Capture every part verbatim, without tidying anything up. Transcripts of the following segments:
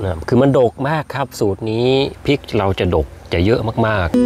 นะคือมันดกมากครับสูตรนี้พริกเราจะดกจะเยอะมากๆ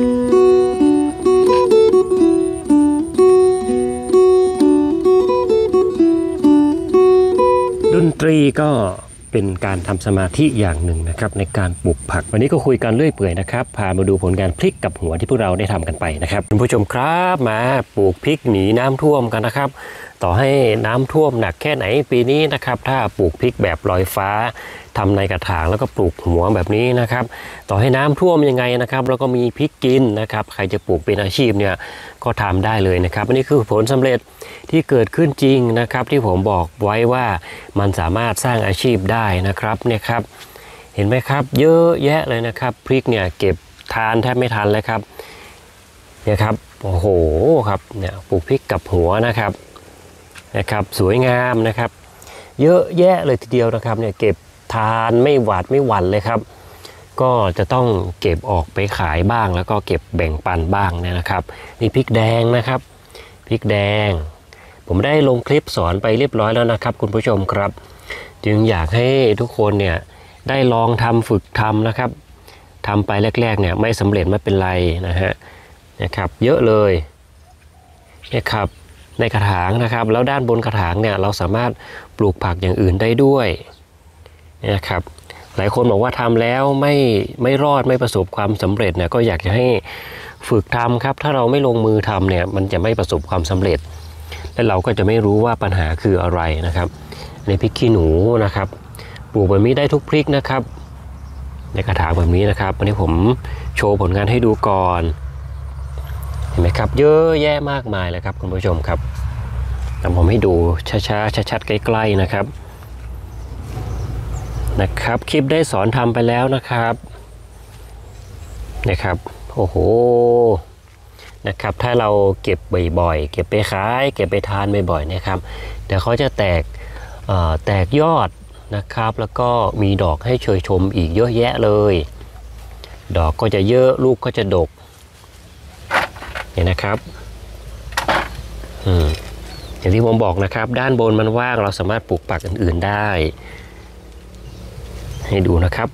ดนตรีก็เป็นการทำสมาธิอย่างหนึ่งนะครับในการปลูกผักวันนี้ก็คุยกันเรื่อยเปื่อยนะครับพามาดูผลงานพริกกับหัวที่พวกเราได้ทำกันไปนะครับคุณผู้ชมครับมาปลูกพริกหนีน้ำท่วมกันนะครับต่อให้น้ำท่วมหนักแค่ไหนปีนี้นะครับถ้าปลูกพริกแบบลอยฟ้าทำในกระถางแล้วก็ปลูกหัวแบบนี้นะครับต่อให้น้ำท่วมยังไงนะครับแล้วก็มีพริกกินนะครับใครจะปลูกเป็นอาชีพเนี่ยก็ทำได้เลยนะครับอันนี้คือผลสำเร็จที่เกิดขึ้นจริงนะครับที่ผมบอกไว้ว่ามันสามารถสร้างอาชีพได้นะครับเนี่ยครับเห็นไหมครับเยอะแยะเลยนะครับพริกเนี่ยเก็บทานแทบไม่ทันเลยครับเนี่ยครับโอ้โหครับเนี่ยปลูกพริกกับหัวนะครับนะครับสวยงามนะครับเยอะแยะเลยทีเดียวนะครับเนี่ยเก็บทานไม่หวาดไม่หวั่นเลยครับก็จะต้องเก็บออกไปขายบ้างแล้วก็เก็บแบ่งปันบ้างเนี่ยนะครับนี่พริกแดงนะครับพริกแดงผมได้ลงคลิปสอนไปเรียบร้อยแล้วนะครับคุณผู้ชมครับจึงอยากให้ทุกคนเนี่ยได้ลองทำฝึกทำนะครับทำไปแรกๆเนี่ยไม่สำเร็จไม่เป็นไรนะฮะนะครับเยอะเลยนะครับในกระถางนะครับแล้วด้านบนกระถางเนี่ยเราสามารถปลูกผักอย่างอื่นได้ด้วยนะครับหลายคนบอกว่าทำแล้วไม่ไม่รอดไม่ประสบความสำเร็จเนี่ยก็อยากจะให้ฝึกทำครับถ้าเราไม่ลงมือทำเนี่ยมันจะไม่ประสบความสำเร็จและเราก็จะไม่รู้ว่าปัญหาคืออะไรนะครับในพริกขี้หนูนะครับปลูกแบบนี้ได้ทุกพริกนะครับในกระถางแบบนี้นะครับวันนี้ผมโชว์ผลงานให้ดูก่อนเห็นไหมครับเยอะแยะมากมายเลยครับคุณผู้ชมครับแต่ผมให้ดูช้าๆชัดๆใกล้ๆนะครับนะครับคลิปได้สอนทำไปแล้วนะครับนะครับโอ้โหนะครับถ้าเราเก็บบ่อยๆเก็บไปขายเก็บไปทานบ่อยๆนะครับเดี๋ยวเขาจะแตกแตกยอดนะครับแล้วก็มีดอกให้เชยชมอีกเยอะแยะเลยดอกก็จะเยอะลูกก็จะดกเห็นนะครับอืมอย่างที่ผมบอกนะครับด้านบนมันว่างเราสามารถปลูกผักอื่นๆได้ให้ดูนะครับ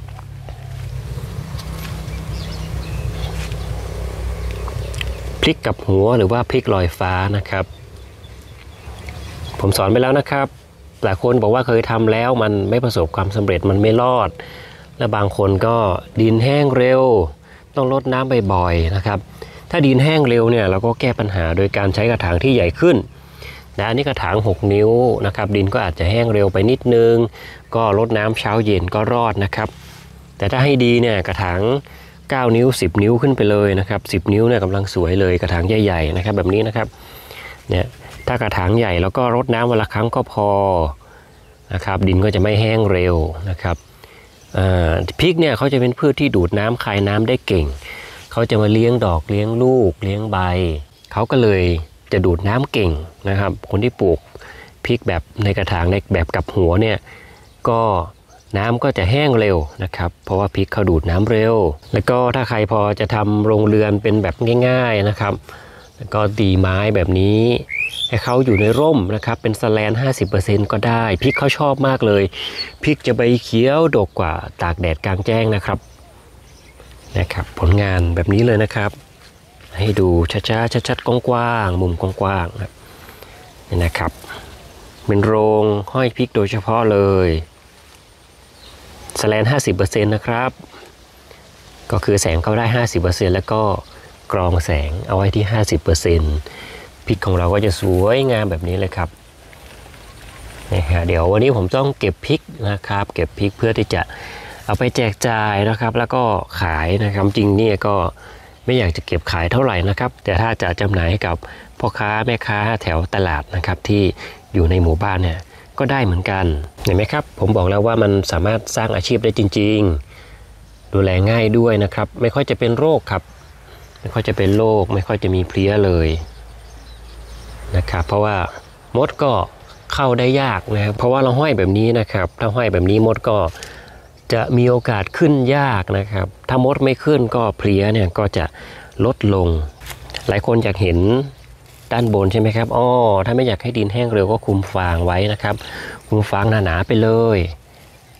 พริกกับหัวหรือว่าพริกลอยฟ้านะครับผมสอนไปแล้วนะครับหลายคนบอกว่าเคยทำแล้วมันไม่ประสบความสำเร็จมันไม่รอดและบางคนก็ดินแห้งเร็วต้องรดน้ำบ่อยๆนะครับถ้าดินแห้งเร็วเนี่ยเราก็แก้ปัญหาโดยการใช้กระถางที่ใหญ่ขึ้นนะอันนี้กระถางหกนิ้วนะครับดินก็อาจจะแห้งเร็วไปนิดนึงก็รดน้ำเช้าเย็นก็รอดนะครับแต่ถ้าให้ดีเนี่ยกระถางเก้านิ้วสิบนิ้วขึ้นไปเลยนะครับสิบนิ้วเนี่ยกำลังสวยเลยกระถางใหญ่ๆนะครับแบบนี้นะครับเนี่ยถ้ากระถางใหญ่แล้วก็รดน้ำวันละครั้งก็พอนะครับดินก็จะไม่แห้งเร็วนะครับพริกเนี่ยเขาจะเป็นพืชที่ดูดน้ำคายน้ำได้เก่งเขาจะมาเลี้ยงดอกเลี้ยงลูกเลี้ยงใบเขาก็เลยจะดูดน้ำเก่งนะครับคนที่ปลูกพริกแบบในกระถางในแบบกับหัวเนี่ยก็น้ำก็จะแห้งเร็วนะครับเพราะว่าพริกเขาดูดน้ำเร็วแล้วก็ถ้าใครพอจะทำโรงเรือนเป็นแบบง่ายๆนะครับแล้วก็ตีไม้แบบนี้ให้เขาอยู่ในร่มนะครับเป็นสแลน ห้าสิบเปอร์เซ็นต์ ก็ได้พริกเขาชอบมากเลยพริกจะใบเขียวดกกว่าตากแดดกลางแจ้งนะครับนะครับผลงานแบบนี้เลยนะครับให้ดูช้าๆชัดๆกว้างๆมุมกว้างๆนี่นะครับเป็นโรงห้อยพริกโดยเฉพาะเลยสแลน ห้าสิบเปอร์เซ็นต์ นะครับก็คือแสงเข้าได้ ห้าสิบเปอร์เซ็นต์ แล้วก็กรองแสงเอาไว้ที่ ห้าสิบเปอร์เซ็นต์ พริกของเราก็จะสวยงามแบบนี้เลยครับนี่ฮะเดี๋ยววันนี้ผมต้องเก็บพริกนะครับเก็บพริกเพื่อที่จะเอาไปแจกจ่ายนะครับแล้วก็ขายนะครับจริงเนี่ยก็ไม่อยากจะเก็บขายเท่าไหร่นะครับแต่ถ้าจะจำหน่ายให้กับพ่อค้าแม่ค้าแถวตลาดนะครับที่อยู่ในหมู่บ้านเนี่ยก็ได้เหมือนกันเห็นไหมครับผมบอกแล้วว่ามันสามารถสร้างอาชีพได้จริงๆดูแลง่ายด้วยนะครับไม่ค่อยจะเป็นโรคครับไม่ค่อยจะเป็นโรคไม่ค่อยจะมีเพลี้ยเลยนะครับเพราะว่ามดก็เข้าได้ยากนะครับเพราะว่าเราห้อยแบบนี้นะครับถ้าห้อยแบบนี้มดก็จะมีโอกาสขึ้นยากนะครับถ้ามดไม่ขึ้นก็เพลี้ยเนี่ยก็จะลดลงหลายคนอยากเห็นด้านบนใช่ไหมครับอ้อถ้าไม่อยากให้ดินแห้งเร็วก็คุมฟางไว้นะครับคุมฟางหนาๆไปเลย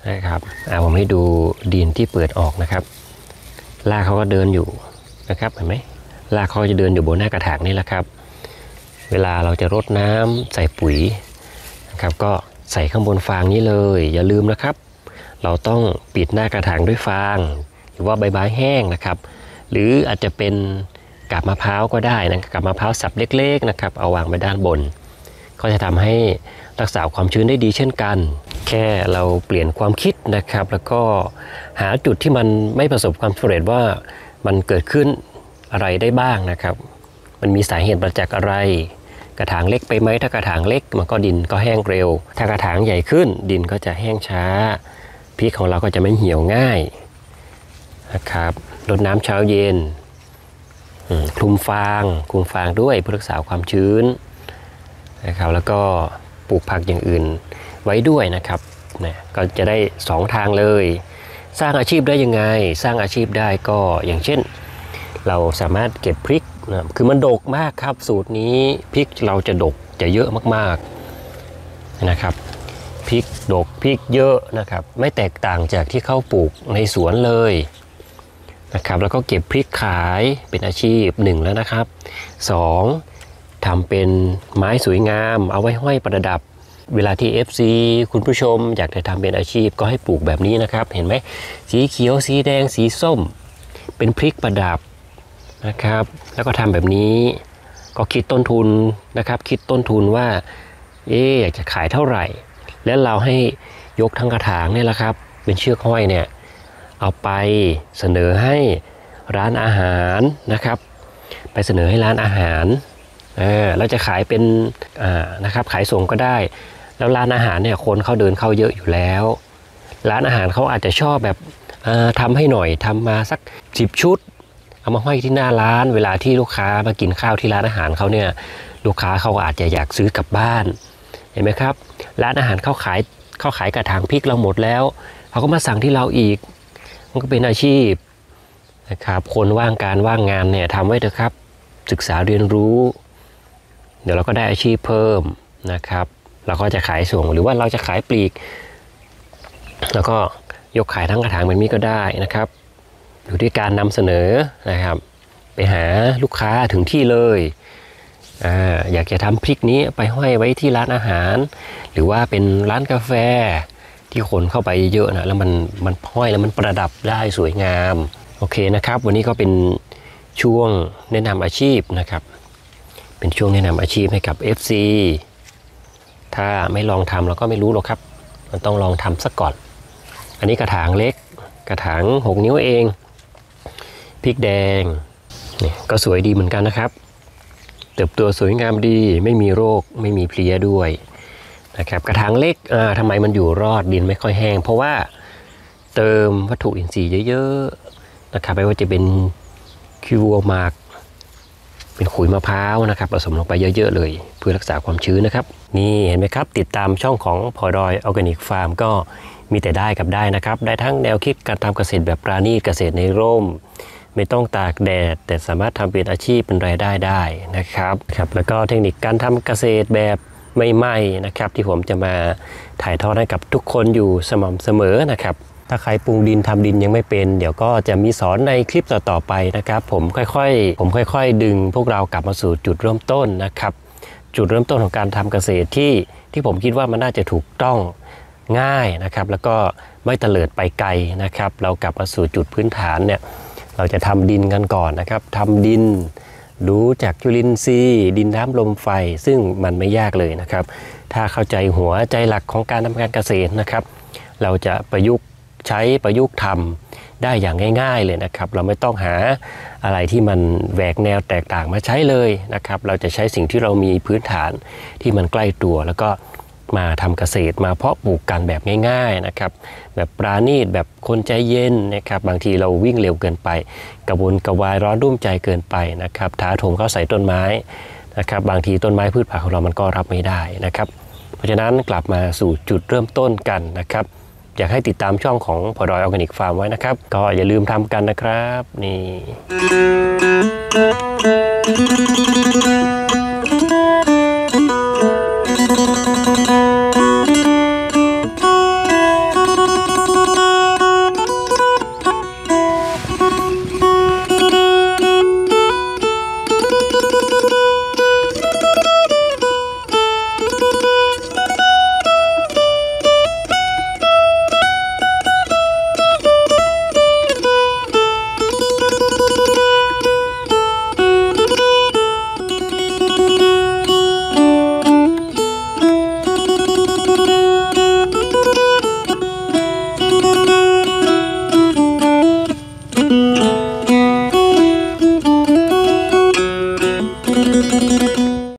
นะครับอ่าผมให้ดูดินที่เปิดออกนะครับรากเขาก็เดินอยู่นะครับเห็นไหมรากเขาจะเดินอยู่บนหน้ากระถางนี่แหละครับเวลาเราจะรดน้ำใส่ปุ๋ยนะครับก็ใส่ข้างบนฟางนี้เลยอย่าลืมนะครับเราต้องปิดหน้ากระถางด้วยฟางหรือว่าใบไม้แห้งนะครับหรืออาจจะเป็นกาบมะพร้าวก็ได้นะกาบมะพร้าวสับเล็กๆนะครับเอาวางไว้ด้านบนก็จะทำให้รักษาความชื้นได้ดีเช่นกันแค่เราเปลี่ยนความคิดนะครับแล้วก็หาจุดที่มันไม่ประสบความสำเร็จว่ามันเกิดขึ้นอะไรได้บ้างนะครับมันมีสาเหตุมาจากอะไรกระถางเล็กไปไหมถ้ากระถางเล็กมันก็ดินก็แห้งเร็วถ้ากระถางใหญ่ขึ้นดินก็จะแห้งช้าพริกของเราก็จะไม่เหี่ยวง่ายนะครับรดน้ำเช้าเย็นคลุมฟางคลุมฟางด้วยเพื่อรักษาความชื้นนะครับแล้วก็ปลูกผักอย่างอื่นไว้ด้วยนะครับนะก็จะได้สองทางเลยสร้างอาชีพได้ยังไงสร้างอาชีพได้ก็อย่างเช่นเราสามารถเก็บพริกนะคือมันดกมากครับสูตรนี้พริกเราจะดกจะเยอะมากๆนะครับพริกดกพริกเยอะนะครับไม่แตกต่างจากที่เขาปลูกในสวนเลยนะครับแล้วก็เก็บพริกขายเป็นอาชีพหนึ่งแล้วนะครับสองทำเป็นไม้สวยงามเอาไว้ห้อยประดับเวลาที่ เอฟ ซี คุณผู้ชมอยากจะทำเป็นอาชีพก็ให้ปลูกแบบนี้นะครับเห็นไหมสีเขียวสีแดงสีส้มเป็นพริกประดับนะครับแล้วก็ทำแบบนี้ก็คิดต้นทุนนะครับคิดต้นทุนว่าเอ๊ะอยากจะขายเท่าไหร่แล้วเราให้ยกทั้งกระถางเนี่ยแหละครับเป็นเชือกห้อยเนี่ยเอาไปเสนอให้ร้านอาหารนะครับไปเสนอให้ร้านอาหารเออเราจะขายเป็นอ่านะครับขายส่งก็ได้แล้วร้านอาหารเนี่ยคนเขาเดินเข้าเยอะอยู่แล้วร้านอาหารเขาอาจจะชอบแบบทำให้หน่อยทำมาสักสิบชุดเอามาห้อยที่หน้าร้านเวลาที่ลูกค้ามากินข้าวที่ร้านอาหารเขาเนี่ยลูกค้าเขาอาจจะอยากซื้อกลับบ้านเห็นไหมครับร้านอาหารเขาขายเขาขายกระถางพริกเราหมดแล้วเขาก็มาสั่งที่เราอีกมันก็เป็นอาชีพนะครับคนว่างการว่างงานเนี่ยทำไว้เถอะครับศึกษาเรียนรู้เดี๋ยวเราก็ได้อาชีพเพิ่มนะครับเราก็จะขายส่งหรือว่าเราจะขายปลีกแล้วก็ยกขายทั้งกระถางแบบนี้ก็ได้นะครับอยู่ที่การนำเสนอนะครับไปหาลูกค้าถึงที่เลยอ่าอยากจะทำพริกนี้ไปห้อยไว้ที่ร้านอาหารหรือว่าเป็นร้านกาแฟที่คนเข้าไปเยอะนะแล้วมันมันห้อยแล้วมันประดับได้สวยงามโอเคนะครับวันนี้ก็เป็นช่วงแนะนำอาชีพนะครับเป็นช่วงแนะนำอาชีพให้กับ เอฟ ซี ถ้าไม่ลองทำเราก็ไม่รู้หรอกครับมันต้องลองทำสักก่อนอันนี้กระถางเล็กกระถางหกนิ้วเองพริกแดงนี่ก็สวยดีเหมือนกันนะครับเติบโตสวยงามดีไม่มีโรคไม่มีเพลี้ยด้วยนะครับกระถางเล็กอ่าทำไมมันอยู่รอดดินไม่ค่อยแห้งเพราะว่าเติมวัตถุอินทรีย์เยอะๆนะครับไม่ว่าจะเป็นคิวมากเป็นขุยมะพร้าวนะครับผสมลงไปเยอะๆเลยเพื่อรักษาความชื้นนะครับนี่เห็นไหมครับติดตามช่องของพอดอยออร์แกนิกฟาร์มก็มีแต่ได้กับได้นะครับได้ทั้งแนวคิดการทำเกษตรแบบปราณีตเกษตรในร่มไม่ต้องตากแดดแต่สามารถทำเป็นอาชีพเป็นรายได้ได้นะครับครับแล้วก็เทคนิคการทำเกษตรแบบใหม่ๆนะครับที่ผมจะมาถ่ายทอดให้กับทุกคนอยู่สม่ำเสมอนะครับถ้าใครปรุงดินทำดินยังไม่เป็นเดี๋ยวก็จะมีสอนในคลิปต่อๆไปนะครับผมค่อยๆผมค่อยๆดึงพวกเรากลับมาสู่จุดเริ่มต้นนะครับจุดเริ่มต้นของการทำเกษตรที่ที่ผมคิดว่ามันน่าจะถูกต้องง่ายนะครับแล้วก็ไม่เตลิดไปไกลนะครับเรากลับมาสู่จุดพื้นฐานเนี่ยเราจะทำดินกันก่อนนะครับทำดินรู้จากจุลินทรีย์ดินน้ำลมไฟซึ่งมันไม่ยากเลยนะครับถ้าเข้าใจหัวใจหลักของการทำการเกษตรนะครับเราจะประยุกต์ใช้ประยุกต์ทำได้อย่างง่ายๆเลยนะครับเราไม่ต้องหาอะไรที่มันแหวกแนวแตกต่างมาใช้เลยนะครับเราจะใช้สิ่งที่เรามีพื้นฐานที่มันใกล้ตัวแล้วก็มาทำเกษตรมาเพาะปลูกกันแบบง่ายๆนะครับแบบปราณีตแบบคนใจเย็นนะครับบางทีเราวิ่งเร็วเกินไปกระวนกระวายร้อนรุ่มใจเกินไปนะครับท้าโถมเข้าใส่ต้นไม้นะครับบางทีต้นไม้พืชผักของเรามันก็รับไม่ได้นะครับเพราะฉะนั้นกลับมาสู่จุดเริ่มต้นกันนะครับอยากให้ติดตามช่องของพอดอยออร์แกนิกฟาร์มไว้นะครับก็อย่าลืมทำกันนะครับนี่